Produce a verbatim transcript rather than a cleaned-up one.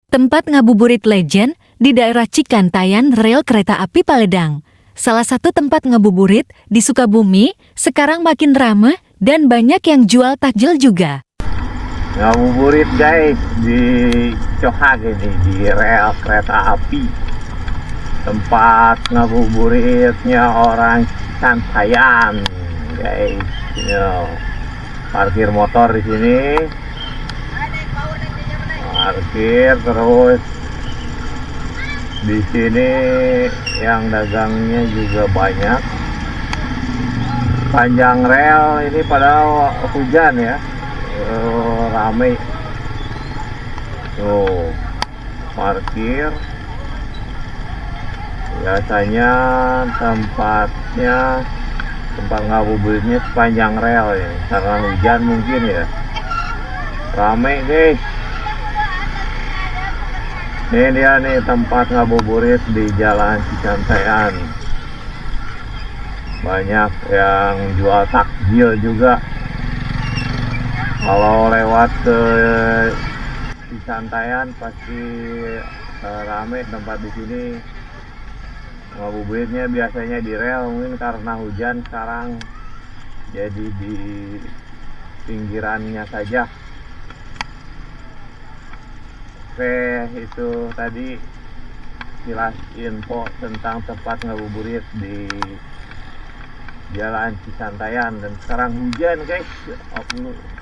Tempat ngabuburit legend di daerah Cikantayan rel kereta api Paledang. Salah satu tempat ngabuburit di Sukabumi sekarang makin ramai dan banyak yang jual takjil juga. Ngabuburit guys di Cohag ini, di rel kereta api. Tempat ngabuburitnya orang Cikantayan guys. Ini parkir motor di sini. Parkir terus di sini yang dagangnya juga banyak. Panjang rel ini padahal hujan ya, uh, ramai. Tuh parkir. Biasanya tempatnya tempat ngabuburitnya sepanjang rel ya, karena hujan mungkin ya. Ramai guys. Ini dia nih tempat ngabuburit di Jalan Cikantayan. Banyak yang jual takjil juga. Kalau lewat ke Cikantayan pasti uh, ramai tempat di sini. Ngabuburitnya biasanya di rel, mungkin karena hujan sekarang jadi di pinggirannya saja. Oke, itu tadi kilas info tentang tempat ngabuburit di Jalan Cikantayan. Dan sekarang hujan guys.